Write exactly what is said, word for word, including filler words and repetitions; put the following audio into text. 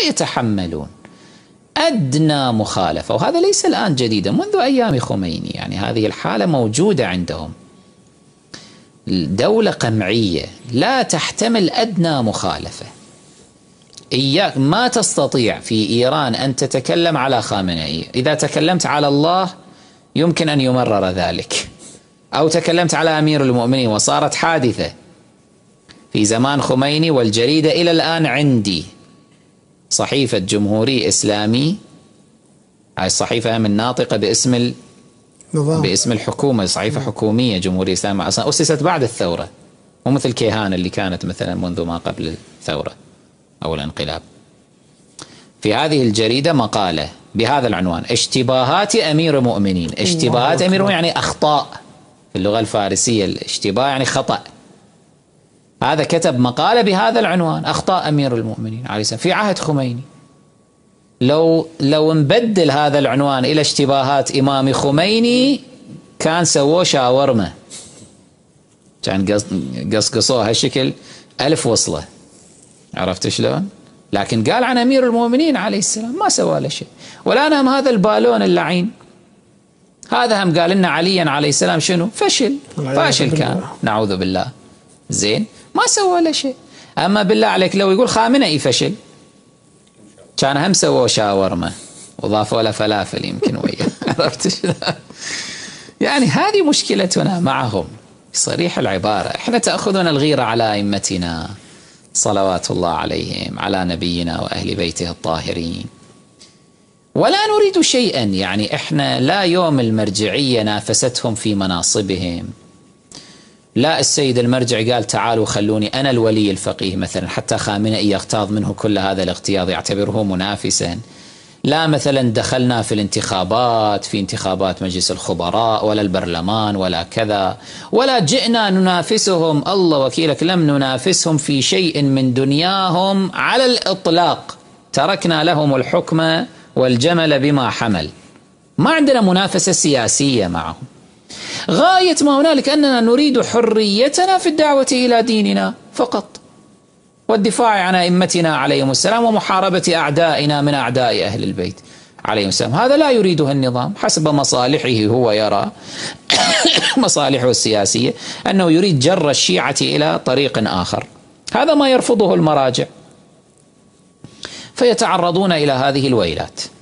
يتحملون أدنى مخالفة. وهذا ليس الآن جديدا، منذ أيام خميني يعني هذه الحالة موجودة عندهم. دولة قمعية لا تحتمل أدنى مخالفة. إياك ما تستطيع في إيران أن تتكلم على خامنئي، إذا تكلمت على الله يمكن أن يمرر ذلك، أو تكلمت على أمير المؤمنين، وصارت حادثة في زمان خميني. والجريدة إلى الآن عندي صحيفة جمهوري إسلامي، هاي الصحيفة من ناطقة باسم ال... باسم الحكومة، صحيفة حكومية جمهوري إسلامي، أصلا أسست بعد الثورة، مو مثل كيهان اللي كانت مثلا منذ ما قبل الثورة أو الانقلاب. في هذه الجريدة مقالة بهذا العنوان: اشتباهات أمير المؤمنين. اشتباهات أمير المؤمنين يعني أخطاء، في اللغة الفارسية الاشتباه يعني خطأ. هذا كتب مقالة بهذا العنوان: أخطاء أمير المؤمنين عليه السلام في عهد خميني. لو لو نبدل هذا العنوان إلى اشتباهات إمام خميني كان سووه شاورما، كان قصقصوه هالشكل ألف وصلة، عرفت شلون؟ لكن قال عن أمير المؤمنين عليه السلام ما سوى له شيء. والآن هم هذا البالون اللعين، هذا هم قال لنا عليا عليه السلام شنو؟ فشل، فاشل كان، نعوذ بالله. زين، ما سوى له شيء. أما بالله عليك لو يقول خامنئي فشل كان هم سووا شاورما وضافوا له فلافل يمكن وياه. عرفت شلون؟ يعني هذه مشكلتنا معهم صريح العبارة. احنا تأخذنا الغيرة على أئمتنا صلوات الله عليهم، على نبينا وأهل بيته الطاهرين، ولا نريد شيئا. يعني احنا لا يوم المرجعية نافستهم في مناصبهم، لا السيد المرجع قال تعالوا خلوني أنا الولي الفقيه مثلا، حتى خامنئي يغتاظ منه كل هذا الاغتياظ يعتبره منافسا. لا مثلا دخلنا في الانتخابات، في انتخابات مجلس الخبراء ولا البرلمان ولا كذا، ولا جئنا ننافسهم، الله وكيلك لم ننافسهم في شيء من دنياهم على الإطلاق. تركنا لهم الحكم والجمل بما حمل. ما عندنا منافسة سياسية معهم. غاية ما هنالك أننا نريد حريتنا في الدعوة إلى ديننا فقط، والدفاع عن أئمتنا عليهم السلام، ومحاربة أعدائنا من أعداء أهل البيت عليهم السلام. هذا لا يريده النظام حسب مصالحه، هو يرى مصالحه السياسية أنه يريد جر الشيعة إلى طريق آخر. هذا ما يرفضه المراجع، فيتعرضون إلى هذه الويلات.